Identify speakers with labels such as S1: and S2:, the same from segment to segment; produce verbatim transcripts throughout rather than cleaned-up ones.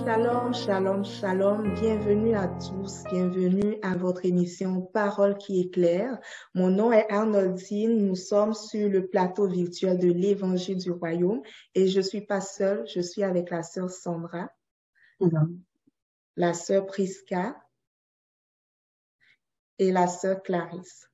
S1: Shalom, shalom, shalom. Bienvenue à tous. Bienvenue à votre émission Parole qui éclaire. Mon nom est Arnoldine. Nous sommes sur le plateau virtuel de l'Évangile du Royaume et je suis pas seule. Je suis avec la sœur Sandra,
S2: Mhm.
S1: la sœur Prisca et la sœur Clarisse.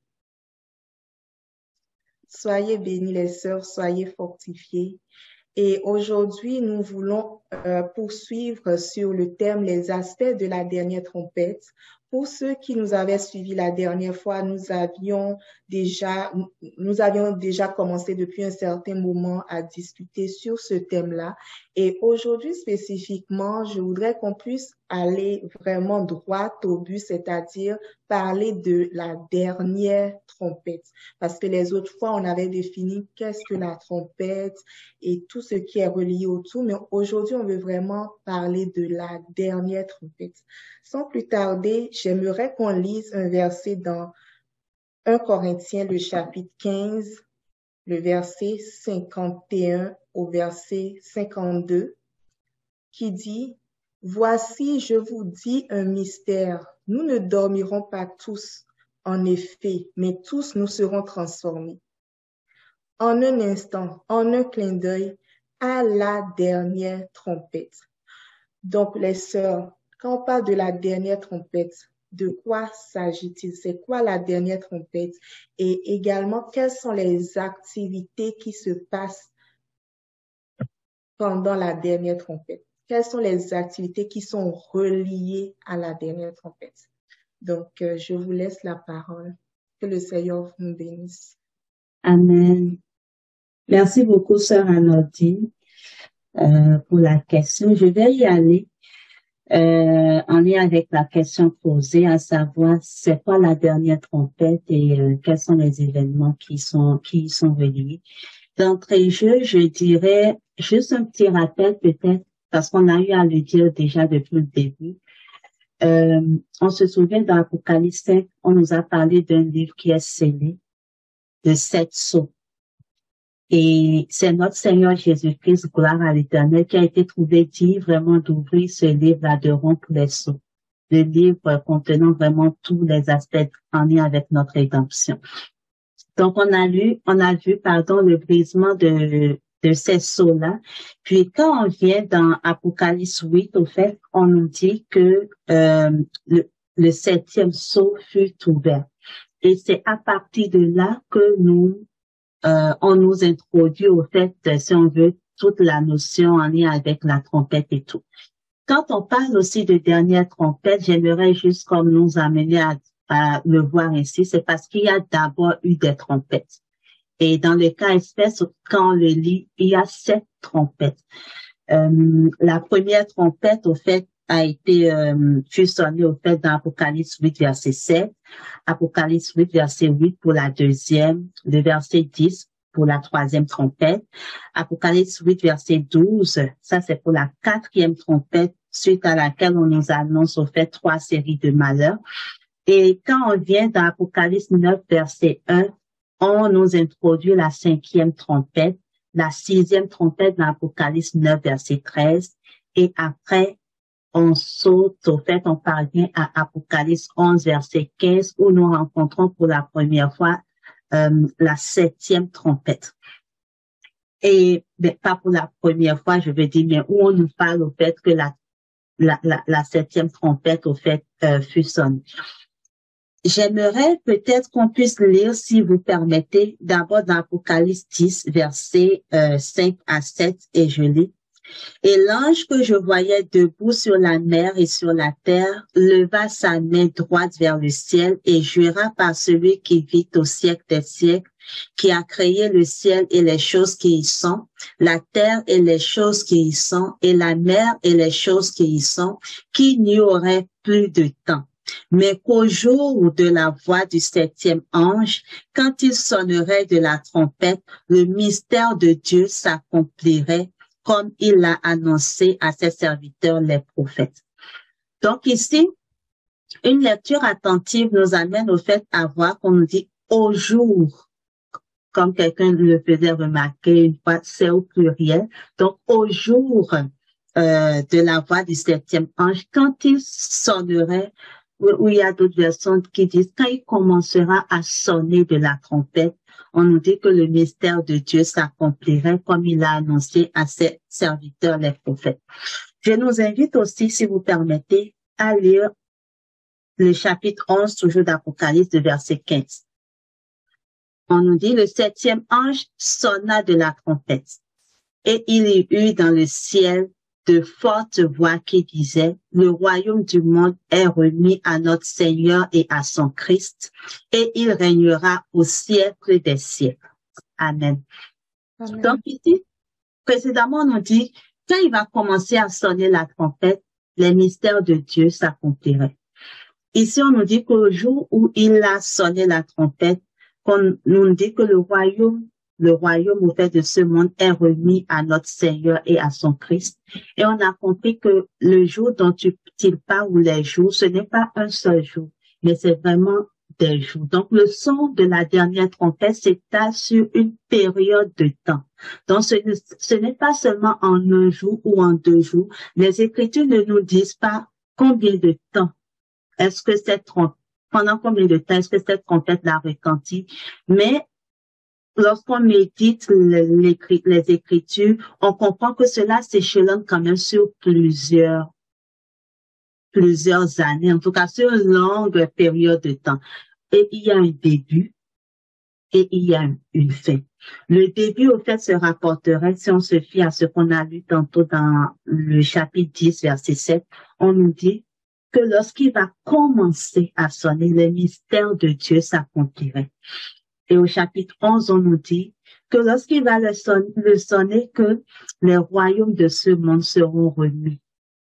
S1: Soyez bénis les sœurs, soyez fortifiés. Et aujourd'hui, nous voulons euh, poursuivre sur le thème les aspects de la dernière trompette. Pour ceux qui nous avaient suivis la dernière fois, nous avions déjà, nous avions déjà commencé depuis un certain moment à discuter sur ce thème-là. Et aujourd'hui spécifiquement, je voudrais qu'on puisse aller vraiment droit au but, c'est-à-dire parler de la dernière trompette. Parce que les autres fois, on avait défini qu'est-ce que la trompette et tout ce qui est relié autour. Mais aujourd'hui, on veut vraiment parler de la dernière trompette. Sans plus tarder, j'aimerais qu'on lise un verset dans un Corinthiens, le chapitre quinze, le verset cinquante et un au verset cinquante-deux, qui dit « Voici, je vous dis un mystère. Nous ne dormirons pas tous, en effet, mais tous nous serons transformés. En un instant, en un clin d'œil, à la dernière trompette. » Donc, les sœurs, quand on parle de la dernière trompette, de quoi s'agit-il? C'est quoi la dernière trompette? Et également, quelles sont les activités qui se passent pendant la dernière trompette? Quelles sont les activités qui sont reliées à la dernière trompette? Donc, euh, je vous laisse la parole. Que le Seigneur nous bénisse.
S2: Amen. Merci beaucoup, sœur Anodine, euh, pour la question. Je vais y aller euh, en lien avec la question posée, à savoir c'est quoi la dernière trompette et euh, quels sont les événements qui sont qui y sont reliés. D'entrée de jeu, je dirais juste un petit rappel peut-être, parce qu'on a eu à le dire déjà depuis le début. Euh, on se souvient dans l'Apocalypse cinq, on nous a parlé d'un livre qui est scellé de sept sceaux. Et c'est notre Seigneur Jésus-Christ, gloire à l'Éternel, qui a été trouvé dit vraiment d'ouvrir ce livre-là, de rompre les sceaux. Le livre contenant vraiment tous les aspects en lien avec notre rédemption. Donc, on a lu, on a vu, pardon, le brisement de, de ces sceaux-là. Puis, quand on vient dans Apocalypse huit, au fait, on nous dit que, euh, le, le septième sceau fut ouvert. Et c'est à partir de là que nous, Euh, on nous introduit au fait, si on veut, toute la notion en lien avec la trompette et tout. Quand on parle aussi de dernière trompette, j'aimerais juste comme nous amener à, à le voir ainsi, c'est parce qu'il y a d'abord eu des trompettes. Et dans le cas espèce, quand on le lit, il y a sept trompettes. Euh, la première trompette, au fait, a été euh, fut sonnée au fait dans Apocalypse huit, verset sept, Apocalypse huit, verset huit pour la deuxième, le verset dix pour la troisième trompette, Apocalypse huit, verset douze, ça c'est pour la quatrième trompette, suite à laquelle on nous annonce au fait trois séries de malheurs. Et quand on vient dans Apocalypse neuf, verset un, on nous introduit la cinquième trompette, la sixième trompette dans Apocalypse neuf, verset treize, et après, on saute, au fait, on parvient à Apocalypse onze, verset quinze, où nous rencontrons pour la première fois euh, la septième trompette. Et ben, pas pour la première fois, je veux dire, mais où on nous parle au fait que la, la, la, la septième trompette, au fait, euh, fut sonnée. J'aimerais peut-être qu'on puisse lire, si vous permettez, d'abord dans Apocalypse dix, versets euh, cinq à sept, et je lis. Et l'ange que je voyais debout sur la mer et sur la terre leva sa main droite vers le ciel et jura par celui qui vit au siècle des siècles, qui a créé le ciel et les choses qui y sont, la terre et les choses qui y sont, et la mer et les choses qui y sont, qu'il n'y aurait plus de temps. Mais qu'au jour de la voix du septième ange, quand il sonnerait de la trompette, le mystère de Dieu s'accomplirait comme il l'a annoncé à ses serviteurs, les prophètes. Donc ici, une lecture attentive nous amène au fait à voir qu'on nous dit au jour, comme quelqu'un le faisait remarquer une fois, c'est au pluriel. Donc au jour euh, de la voix du septième ange, quand il sonnerait, ou, ou il y a d'autres versions qui disent, quand il commencera à sonner de la trompette, on nous dit que le mystère de Dieu s'accomplirait comme il a annoncé à ses serviteurs, les prophètes. Je nous invite aussi, si vous permettez, à lire le chapitre onze, toujours d'Apocalypse, de verset quinze. On nous dit, le septième ange sonna de la trompette, et il y eut dans le ciel de fortes voix qui disaient, le royaume du monde est remis à notre Seigneur et à son Christ, et il régnera au siècle des siècles. Amen. Amen. Donc ici, précédemment, on nous dit, quand il va commencer à sonner la trompette, les mystères de Dieu s'accompliraient. Ici, on nous dit qu'au jour où il a sonné la trompette, qu'on nous dit que le royaume, le royaume au fait de ce monde est remis à notre Seigneur et à son Christ. Et on a compris que le jour dont tu, il parle ou les jours, ce n'est pas un seul jour, mais c'est vraiment des jours. Donc, le son de la dernière trompette s'étale sur une période de temps. Donc, ce, ce n'est pas seulement en un jour ou en deux jours. Les Écritures ne nous disent pas combien de temps est-ce que cette trompette, pendant combien de temps est-ce que cette trompette l'a retenti, mais lorsqu'on médite les, les, les Écritures, on comprend que cela s'échelonne quand même sur plusieurs plusieurs années, en tout cas sur une longue période de temps. Et il y a un début et il y a une fin. Le début, au fait, se rapporterait, si on se fie à ce qu'on a lu tantôt dans le chapitre dix, verset sept, on nous dit que lorsqu'il va commencer à sonner, le mystère de Dieu s'accomplirait. Et au chapitre onze, on nous dit que lorsqu'il va le sonner, le sonner, que les royaumes de ce monde seront remis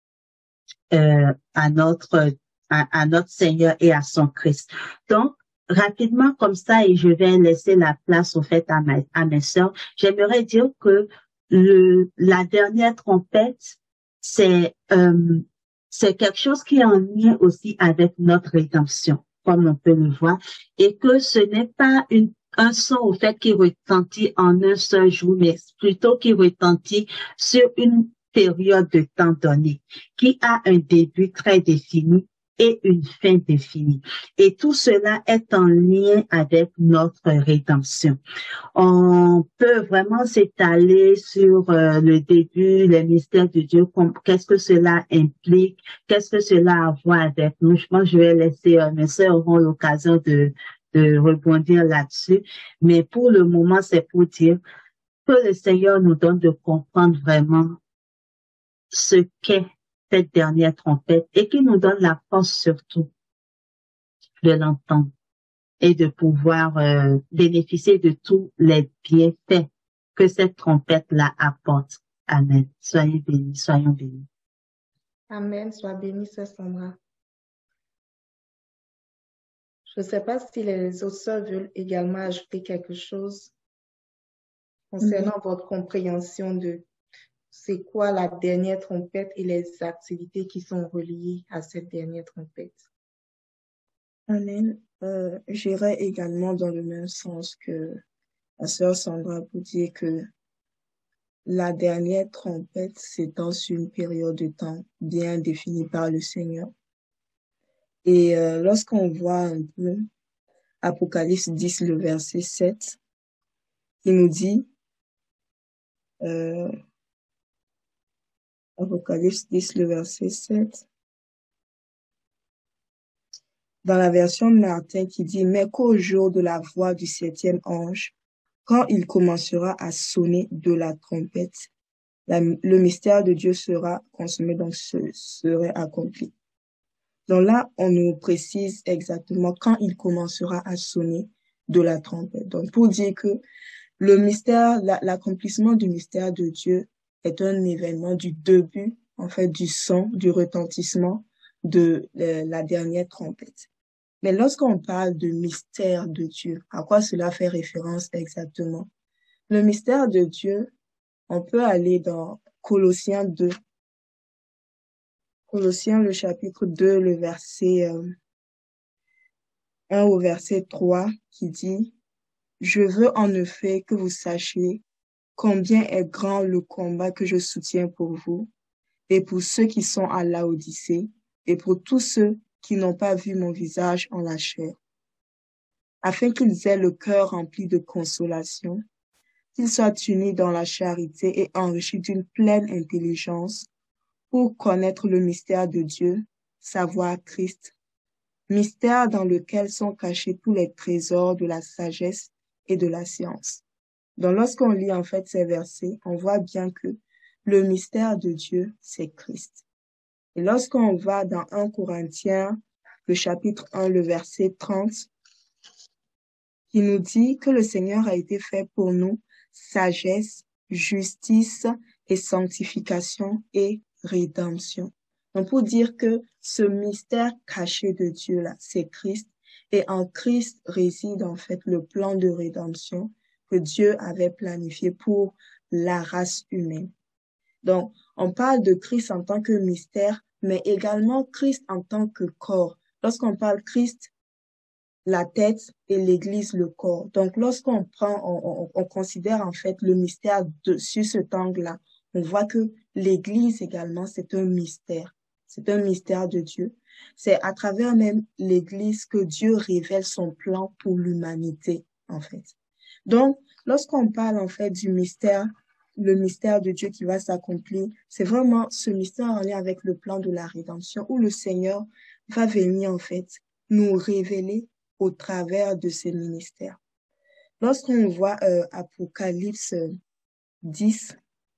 S2: euh, à notre à, à notre Seigneur et à son Christ. Donc, rapidement comme ça, et je vais laisser la place au fait à, ma, à mes sœurs, j'aimerais dire que le la dernière trompette, c'est euh, c'est quelque chose qui est en lien aussi avec notre rédemption, comme on peut le voir, et que ce n'est pas une un son au fait qui retentit en un seul jour, mais plutôt qui retentit sur une période de temps donné, qui a un début très défini et une fin définie. Et tout cela est en lien avec notre rédemption. On peut vraiment s'étaler sur euh, le début, le mystère de Dieu, qu'est-ce que cela implique, qu'est-ce que cela a à voir avec nous. Je pense que je vais laisser, euh, mes sœurs auront l'occasion de, de rebondir là-dessus. Mais pour le moment, c'est pour dire que le Seigneur nous donne de comprendre vraiment ce qu'est cette dernière trompette et qui nous donne la force surtout de l'entendre et de pouvoir euh, bénéficier de tous les bienfaits que cette trompette-là apporte. Amen. Soyez bénis, soyons bénis.
S1: Amen. Sois bénie, Sœur Sandra. Je ne sais pas si les autres sœurs veulent également ajouter quelque chose concernant mm-hmm. votre compréhension de c'est quoi la dernière trompette et les activités qui sont reliées à cette dernière trompette.
S3: Amen. Euh, J'irai également dans le même sens que la sœur Sandra pour dire que la dernière trompette s'étend sur une période de temps bien définie par le Seigneur. Et euh, lorsqu'on voit un peu Apocalypse dix, le verset sept, il nous dit euh, Apocalypse dix, le verset sept, dans la version Martin qui dit « Mais qu'au jour de la voix du septième ange, quand il commencera à sonner de la trompette, la, le mystère de Dieu sera consommé, donc ce serait accompli. » Donc là, on nous précise exactement quand il commencera à sonner de la trompette. Donc pour dire que le mystère, l'accomplissement du mystère de Dieu est un événement du début, en fait, du son, du retentissement de euh, la dernière trompette. Mais lorsqu'on parle de mystère de Dieu, à quoi cela fait référence exactement? Le mystère de Dieu, on peut aller dans Colossiens deux. Colossiens, le chapitre deux, le verset euh, un au verset trois, qui dit « Je veux en effet que vous sachiez combien est grand le combat que je soutiens pour vous, et pour ceux qui sont à Laodicée, et pour tous ceux qui n'ont pas vu mon visage en la chair, afin qu'ils aient le cœur rempli de consolation, qu'ils soient unis dans la charité et enrichis d'une pleine intelligence pour connaître le mystère de Dieu, savoir Christ, mystère dans lequel sont cachés tous les trésors de la sagesse et de la science. Donc, lorsqu'on lit en fait ces versets, on voit bien que le mystère de Dieu, c'est Christ. Et lorsqu'on va dans un Corinthiens, le chapitre un, le verset trente, qui nous dit que le Seigneur a été fait pour nous sagesse, justice et sanctification et rédemption. Donc, pour dire que ce mystère caché de Dieu là, c'est Christ, et en Christ réside en fait le plan de rédemption que Dieu avait planifié pour la race humaine. Donc, on parle de Christ en tant que mystère, mais également Christ en tant que corps. Lorsqu'on parle Christ, la tête et l'Église, le corps. Donc, lorsqu'on prend, on, on, on considère en fait le mystère de, sur cet angle-là, on voit que l'Église également, c'est un mystère. C'est un mystère de Dieu. C'est à travers même l'Église que Dieu révèle son plan pour l'humanité, en fait. Donc, lorsqu'on parle en fait du mystère, le mystère de Dieu qui va s'accomplir, c'est vraiment ce mystère en lien avec le plan de la rédemption où le Seigneur va venir en fait nous révéler au travers de ces ministères. Lorsqu'on voit euh, Apocalypse dix,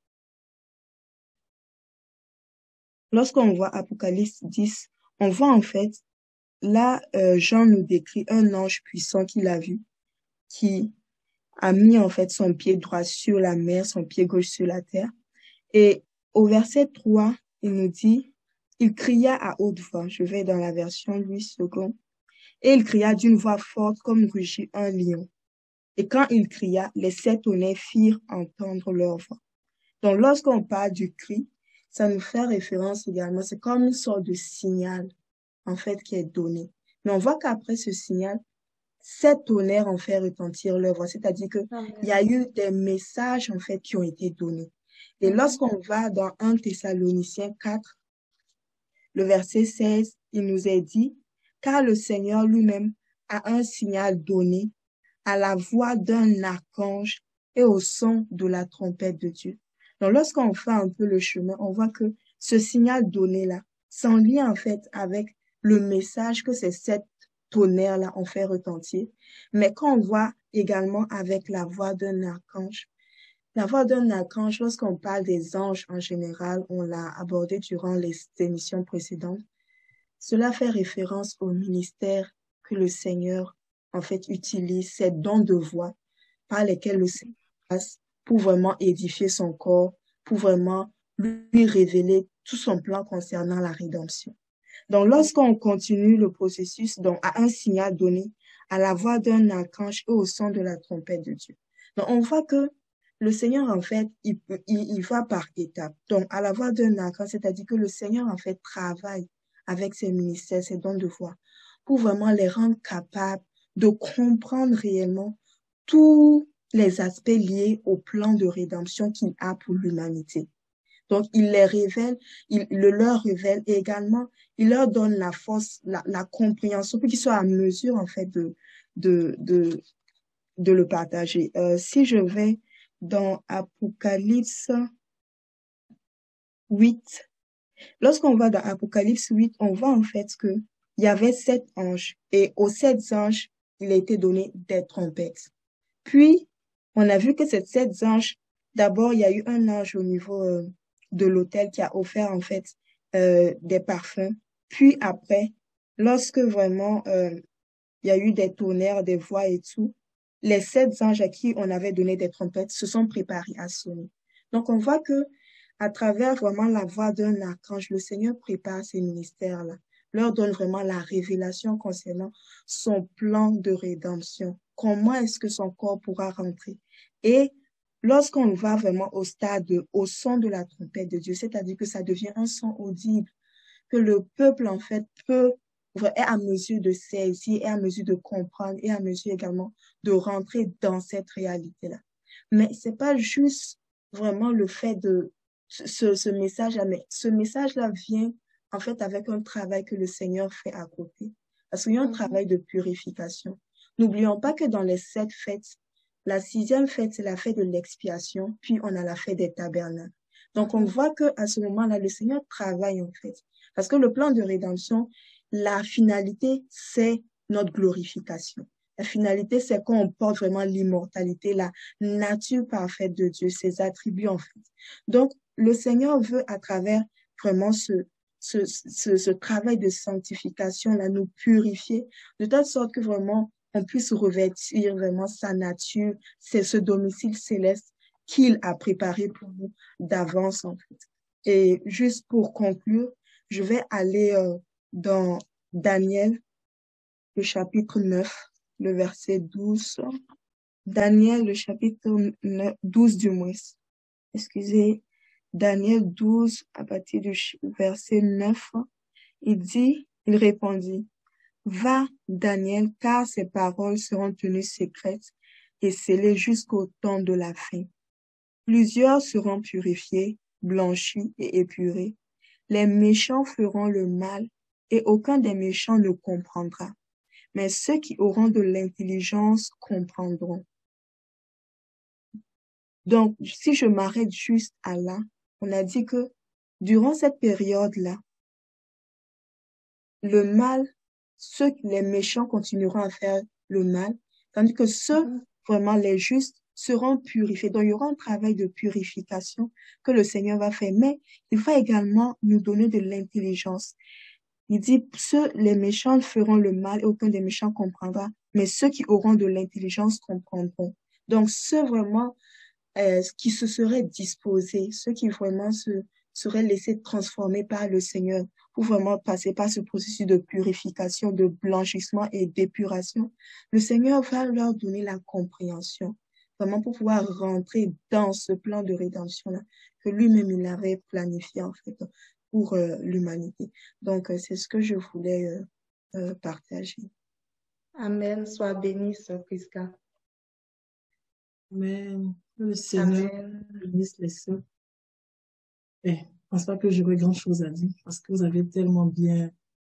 S3: lorsqu'on voit Apocalypse dix, on voit en fait, là, euh, Jean nous décrit un ange puissant qu'il a vu, qui a mis en fait son pied droit sur la mer, son pied gauche sur la terre. Et au verset trois, il nous dit, il cria à haute voix, je vais dans la version huit secondes, et il cria d'une voix forte comme rugit un lion. Et quand il cria, les sept tonnerres firent entendre leur voix. Donc, lorsqu'on parle du cri, ça nous fait référence également, c'est comme une sorte de signal, en fait, qui est donné. Mais on voit qu'après ce signal, sept tonnerres ont fait retentir leur voix, c'est-à-dire que il y a eu des messages, en fait, qui ont été donnés. Et lorsqu'on va dans un Thessaloniciens quatre, le verset seize, il nous est dit, car le Seigneur lui-même a un signal donné à la voix d'un archange et au son de la trompette de Dieu. Donc, lorsqu'on fait un peu le chemin, on voit que ce signal donné-là, c'est en lien en fait avec le message que ces sept tonnerres-là ont fait retentir. Mais quand on voit également avec la voix d'un archange, la voix d'un archange, lorsqu'on parle des anges en général, on l'a abordé durant les émissions précédentes, cela fait référence au ministère que le Seigneur en fait utilise, ces dons de voix par lesquels le Seigneur passe pour vraiment édifier son corps, pour vraiment lui révéler tout son plan concernant la rédemption. Donc, lorsqu'on continue le processus, donc à un signal donné, à la voix d'un archange et au son de la trompette de Dieu. Donc, on voit que le Seigneur, en fait, il, il, il va par étapes. Donc, à la voix d'un archange, c'est-à-dire que le Seigneur, en fait, travaille avec ses ministères, ses dons de voix, pour vraiment les rendre capables de comprendre réellement tous les aspects liés au plan de rédemption qu'il a pour l'humanité. Donc, il les révèle, il le leur révèle et également, il leur donne la force, la, la compréhension pour qu'ils soient à mesure, en fait, de, de, de, de le partager. Euh, si je vais dans Apocalypse huit, lorsqu'on va dans Apocalypse huit, on voit en fait que il y avait sept anges et aux sept anges, il a été donné des trompettes. Puis, on a vu que ces sept anges, d'abord, il y a eu un ange au niveau euh, de l'autel qui a offert en fait euh, des parfums. Puis après, lorsque vraiment euh, il y a eu des tonnerres, des voix et tout, les sept anges à qui on avait donné des trompettes se sont préparés à sonner. Donc, on voit que à travers vraiment la voix d'un archange, le Seigneur prépare ces ministères-là, leur donne vraiment la révélation concernant son plan de rédemption. Comment est-ce que son corps pourra rentrer? Et lorsqu'on va vraiment au stade, de, au son de la trompette de Dieu, c'est-à-dire que ça devient un son audible, que le peuple, en fait, peut, est à mesure de saisir, est à mesure de comprendre, est à mesure également de rentrer dans cette réalité-là. Mais c'est pas juste vraiment le fait de ce, ce message-là, mais ce message-là vient en fait avec un travail que le Seigneur fait à côté. Parce qu'il y a un travail de purification. N'oublions pas que dans les sept fêtes, la sixième fête, c'est la fête de l'expiation, puis on a la fête des tabernacles. Donc, on voit que à ce moment-là, le Seigneur travaille en fait. Parce que le plan de rédemption, la finalité, c'est notre glorification. La finalité, c'est qu'on porte vraiment l'immortalité, la nature parfaite de Dieu, ses attributs en fait. Donc, le Seigneur veut à travers vraiment ce, ce, ce, ce travail de sanctification-là nous purifier de telle sorte que vraiment on puisse revêtir vraiment sa nature, c'est ce domicile céleste qu'il a préparé pour nous d'avance en fait. Et juste pour conclure, je vais aller euh, dans Daniel, le chapitre neuf, le verset douze. Daniel, le chapitre douze du moins. Excusez, Daniel douze, à partir du verset neuf, il dit, il répondit, « Va, Daniel, car ces paroles seront tenues secrètes et scellées jusqu'au temps de la fin. Plusieurs seront purifiés, blanchis et épurés. Les méchants feront le mal et aucun des méchants ne comprendra. Mais ceux qui auront de l'intelligence comprendront. » Donc, si je m'arrête juste à là, on a dit que durant cette période-là, le mal, ceux, les méchants continueront à faire le mal, tandis que ceux, vraiment les justes, seront purifiés. Donc, il y aura un travail de purification que le Seigneur va faire, mais il va également nous donner de l'intelligence. Il dit, ceux, les méchants feront le mal et aucun des méchants comprendra, mais ceux qui auront de l'intelligence comprendront. Donc, ceux vraiment euh, qui se seraient disposés, ceux qui vraiment se seraient laissés transformer par le Seigneur pour vraiment passer par ce processus de purification, de blanchissement et d'épuration, le Seigneur va leur donner la compréhension, vraiment pour pouvoir rentrer dans ce plan de rédemption-là que lui-même il avait planifié en fait pour euh, l'humanité. Donc, euh, c'est ce que je voulais euh, euh, partager.
S1: Amen. Sois béni, Sœur Prisca.
S4: Amen. Le Seigneur
S1: Amen.
S4: bénisse les sœurs. Eh, je ne pense pas que j'aurais grand chose à dire parce que vous avez tellement bien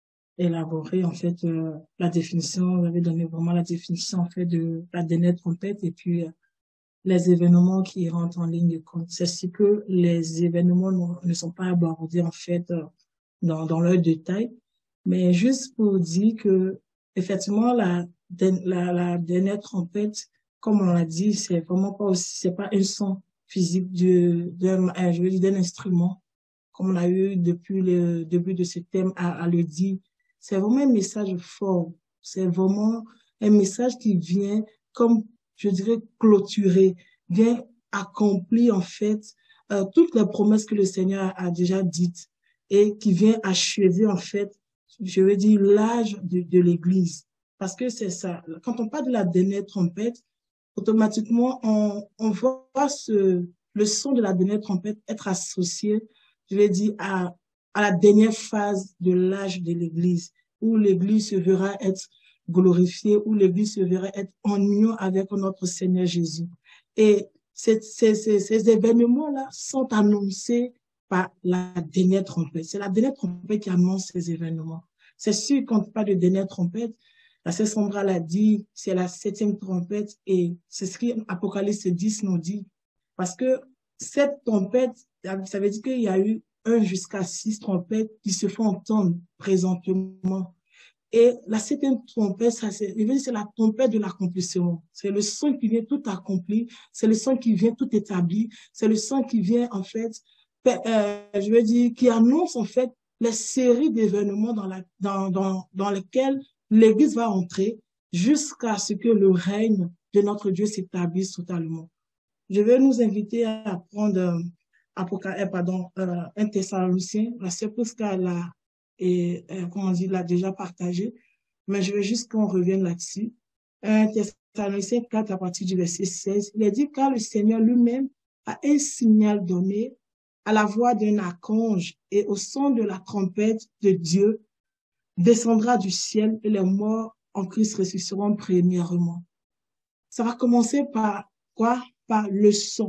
S4: élaboré en fait euh, la définition, vous avez donné vraiment la définition en fait de la dernière trompette et puis euh, les événements qui rentrent en ligne de compte. C'est ce que les événements ne, ne sont pas abordés en fait euh, dans, dans leur détail, mais juste pour dire que effectivement la, la, la dernière trompette, comme on l'a dit, c'est vraiment pas aussi, c'est pas un son physique de, d'un, je veux dire d'un instrument, comme on a eu depuis le début de ce thème à, à le dire. C'est vraiment un message fort. C'est vraiment un message qui vient, comme je dirais, clôturer, vient accomplir en fait euh, toutes les promesses que le Seigneur a, a déjà dites et qui vient achever en fait, je veux dire, l'âge de, de l'Église. Parce que c'est ça. Quand on parle de la dernière trompette, automatiquement, on, on voit ce, le son de la dernière trompette être associé, je vais dire, à, à la dernière phase de l'âge de l'Église, où l'Église se verra être glorifiée, où l'Église se verra être en union avec notre Seigneur Jésus. Et ces, ces, ces, ces événements-là sont annoncés par la dernière trompette. C'est la dernière trompette qui annonce ces événements. C'est sûr, quand on parle de dernière trompette, la sœur Sandra l'a dit, c'est la septième trompette et c'est ce qu'Apocalypse dix nous dit. Parce que cette trompette, ça veut dire qu'il y a eu un jusqu'à six trompettes qui se font entendre présentement. Et la septième trompette, ça, c'est, c'est la trompette de l'accomplissement. C'est le son qui vient tout accomplir. C'est le son qui vient tout établir. C'est le son qui vient, en fait, euh, je veux dire, qui annonce, en fait, les séries d'événements dans la, dans, dans, dans lesquels l'Église va entrer jusqu'à ce que le règne de notre Dieu s'établisse totalement. Je vais nous inviter à prendre euh, Apocalypse, pardon, euh, un Thessalonicien. La sœur Prisca l'a, et, euh, comment on dit, l'a déjà partagé, mais je veux juste qu'on revienne là-dessus. Un Thessalonicien quatre à partir du verset seize, il est dit, car le Seigneur lui-même a un signal donné à la voix d'un archange et au son de la trompette de Dieu, descendra du ciel et les morts en Christ ressusciteront premièrement. Ça va commencer par quoi? Par le son.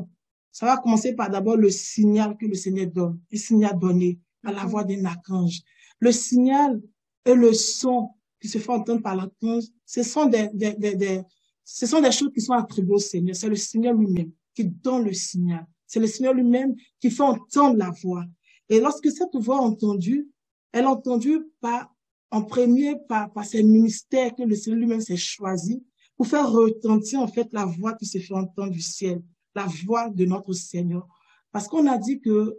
S4: Ça va commencer par d'abord le signal que le Seigneur donne, le signal donné à la voix d'un archange. Le signal et le son qui se fait entendre par l'archange, ce sont des, des, des, des, ce sont des choses qui sont attribuées au Seigneur. C'est le Seigneur lui-même qui donne le signal. C'est le Seigneur lui-même qui fait entendre la voix. Et lorsque cette voix est entendue, elle est entendue par, en premier par, par ces ministères que le Seigneur lui-même s'est choisi pour faire retentir en fait la voix qui se fait entendre du ciel, la voix de notre Seigneur. Parce qu'on a dit que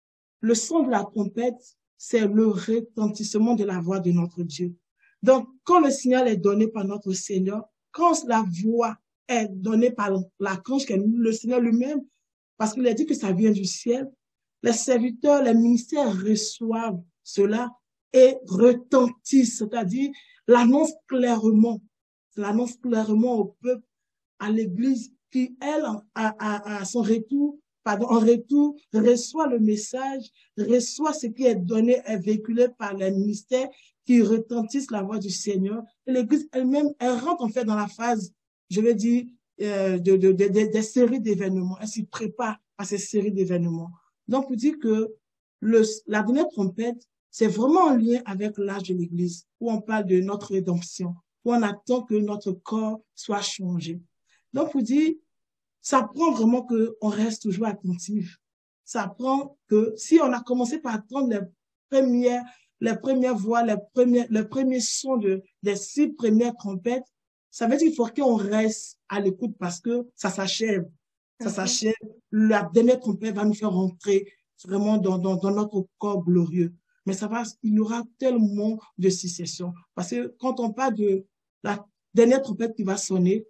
S4: le son de la trompette, c'est le retentissement de la voix de notre Dieu. Donc, quand le signal est donné par notre Seigneur, quand la voix est donnée par l'archange, qui est le Seigneur lui-même, parce qu'il a dit que ça vient du ciel, les serviteurs, les ministères reçoivent cela et retentissent, c'est-à-dire l'annonce clairement, l'annonce clairement au peuple, à l'Église, qui, elle, à, à, à son retour, pardon, en retour, reçoit le message, reçoit ce qui est donné et véhiculé par les ministères qui retentissent la voix du Seigneur. Et l'Église elle-même, elle rentre en fait dans la phase, je vais dire, euh, de, de, de, de, des séries d'événements. Elle s'y prépare à ces séries d'événements. Donc, pour dire que le, la dernière trompette, c'est vraiment en lien avec l'âge de l'Église, où on parle de notre rédemption, où on attend que notre corps soit changé. Donc, pour dire, ça prend vraiment qu'on reste toujours attentif. Ça prend que si on a commencé par attendre les premières, les premières voix, les premiers, les premiers sons de, des six premières trompettes, ça veut dire qu'il faut qu'on reste à l'écoute parce que ça s'achève. Ça mm-hmm. s'achève. La dernière trompette va nous faire rentrer vraiment dans, dans, dans notre corps glorieux. Mais ça va, il y aura tellement de succession. Parce que quand on parle de la dernière trompette qui va sonner,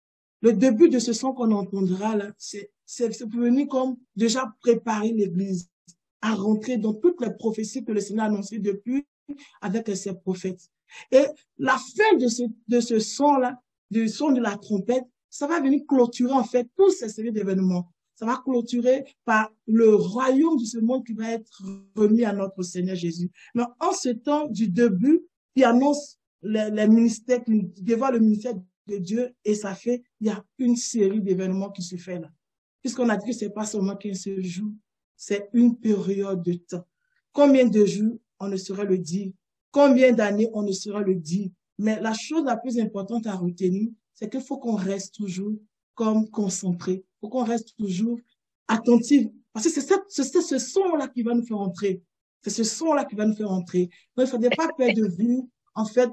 S4: le début de ce son qu'on entendra là, c'est, c'est, c'est pour venir comme déjà préparer l'Église à rentrer dans toutes les prophéties que le Seigneur a annoncées depuis avec ses prophètes. Et la fin de ce, de ce son-là, du son de la trompette, ça va venir clôturer en fait toutes ces séries d'événements. Ça va clôturer par le royaume de ce monde qui va être remis à notre Seigneur Jésus. Mais en ce temps du début, qui annonce les, les ministères, qui dévoile le ministère de Dieu, et ça fait, il y a une série d'événements qui se fait là. Puisqu'on a dit que c'est pas seulement qu'un seul jour, c'est une période de temps. Combien de jours, on ne saurait le dire. Combien d'années, on ne saurait le dire. Mais la chose la plus importante à retenir, c'est qu'il faut qu'on reste toujours comme concentré. Il faut qu'on reste toujours attentif. Parce que c'est, cette, c'est ce son-là qui va nous faire entrer. C'est ce son-là qui va nous faire entrer. Donc, il ne faudrait pas perdre de vue, en fait,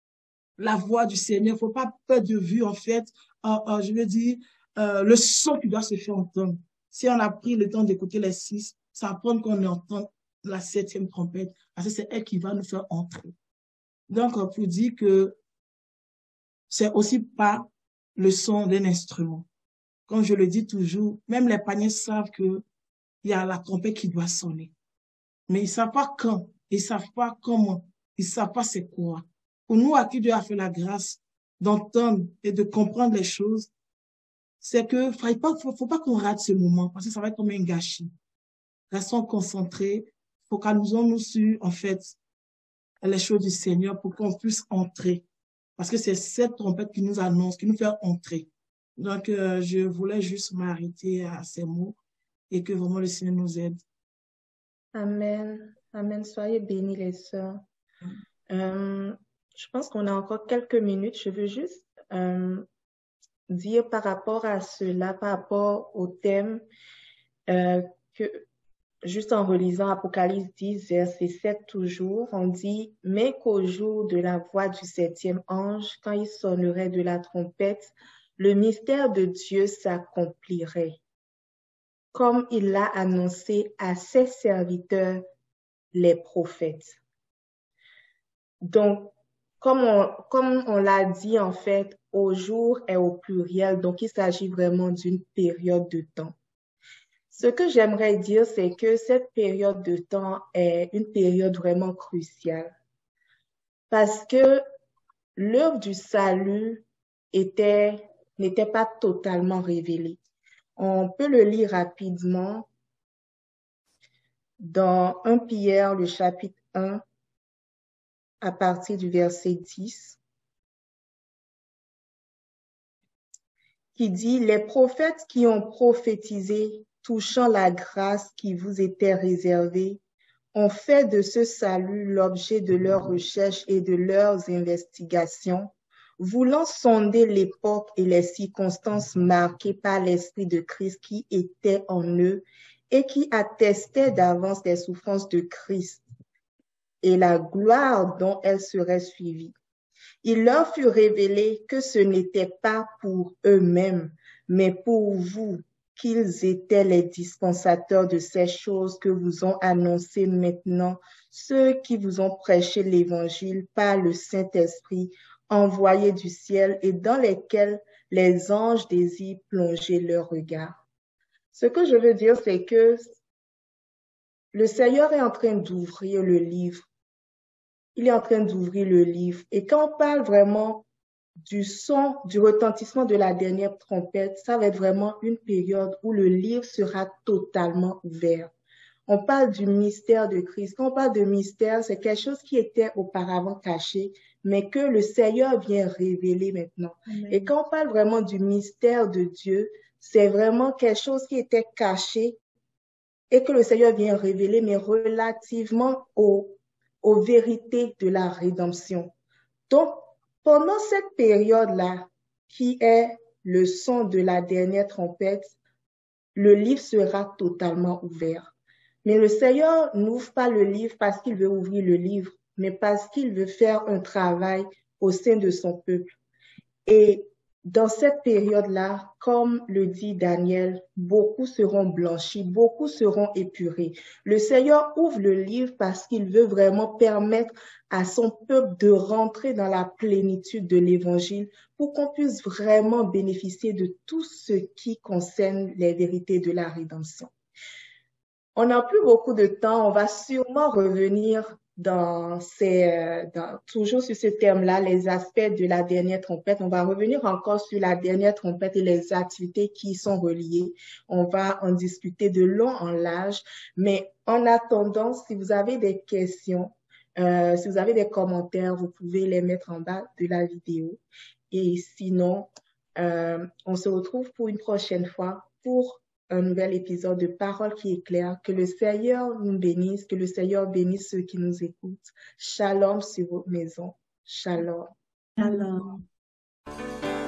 S4: la voix du Seigneur. Il ne faut pas perdre de vue, en fait, euh, euh, je veux dire, euh, le son qui doit se faire entendre. Si on a pris le temps d'écouter les six, ça va prendre qu'on entende la septième trompette, parce que c'est elle qui va nous faire entrer. Donc, pour dire que c'est aussi pas le son d'un instrument. Comme je le dis toujours, même les paniers savent que il y a la trompette qui doit sonner. Mais ils savent pas quand, ils savent pas comment, ils savent pas c'est quoi. Pour nous, à qui Dieu a fait la grâce d'entendre et de comprendre les choses, c'est que faut pas, faut, faut pas qu'on rate ce moment, parce que ça va être comme un gâchis. Restons concentrés, focalisons-nous sur, en fait, les choses du Seigneur pour qu'on puisse entrer. Parce que c'est cette trompette qui nous annonce, qui nous fait entrer. Donc, euh, je voulais juste m'arrêter à ces mots et que vraiment le Seigneur nous aide.
S1: Amen. Amen. Soyez bénis, les sœurs. Mm. Euh, je pense qu'on a encore quelques minutes. Je veux juste euh, dire par rapport à cela, par rapport au thème, euh, que juste en relisant Apocalypse dix, verset sept toujours, on dit « Mais qu'au jour de la voix du septième ange, quand il sonnerait de la trompette, le mystère de Dieu s'accomplirait, comme il l'a annoncé à ses serviteurs, les prophètes. » Donc, comme on, comme on l'a dit, en fait, au jour est au pluriel, donc il s'agit vraiment d'une période de temps. Ce que j'aimerais dire, c'est que cette période de temps est une période vraiment cruciale parce que l'œuvre du salut était, n'était pas totalement révélée. On peut le lire rapidement dans premier Pierre, le chapitre un, à partir du verset dix, qui dit « Les prophètes qui ont prophétisé touchant la grâce qui vous était réservée, ont fait de ce salut l'objet de leurs recherches et de leurs investigations, voulant sonder l'époque et les circonstances marquées par l'Esprit de Christ qui était en eux et qui attestait d'avance des souffrances de Christ et la gloire dont elles seraient suivies. Il leur fut révélé que ce n'était pas pour eux-mêmes, mais pour vous, qu'ils étaient les dispensateurs de ces choses que vous ont annoncées maintenant ceux qui vous ont prêché l'Évangile par le Saint-Esprit envoyé du ciel et dans lesquels les anges désirent plonger leur regard. Ce que je veux dire, c'est que le Seigneur est en train d'ouvrir le livre. Il est en train d'ouvrir le livre. Et quand on parle vraiment du son, du retentissement de la dernière trompette, ça va être vraiment une période où le livre sera totalement ouvert. On parle du mystère de Christ. Quand on parle de mystère, c'est quelque chose qui était auparavant caché, mais que le Seigneur vient révéler maintenant. Amen. Et quand on parle vraiment du mystère de Dieu, c'est vraiment quelque chose qui était caché et que le Seigneur vient révéler, mais relativement au, aux vérités de la rédemption. Donc, pendant cette période-là, qui est le son de la dernière trompette, le livre sera totalement ouvert. Mais le Seigneur n'ouvre pas le livre parce qu'il veut ouvrir le livre, mais parce qu'il veut faire un travail au sein de son peuple. Et dans cette période-là, comme le dit Daniel, beaucoup seront blanchis, beaucoup seront épurés. Le Seigneur ouvre le livre parce qu'il veut vraiment permettre à son peuple de rentrer dans la plénitude de l'Évangile pour qu'on puisse vraiment bénéficier de tout ce qui concerne les vérités de la rédemption. On n'a plus beaucoup de temps, on va sûrement revenir dans ces, dans, toujours sur ce thème-là, les aspects de la dernière trompette. On va revenir encore sur la dernière trompette et les activités qui y sont reliées. On va en discuter de long en large, mais en attendant, si vous avez des questions, euh, si vous avez des commentaires, vous pouvez les mettre en bas de la vidéo. Et sinon, euh, on se retrouve pour une prochaine fois pour un nouvel épisode de Parole qui éclaire. Que le Seigneur nous bénisse, que le Seigneur bénisse ceux qui nous écoutent. Shalom sur vos maisons. Shalom.
S2: Shalom.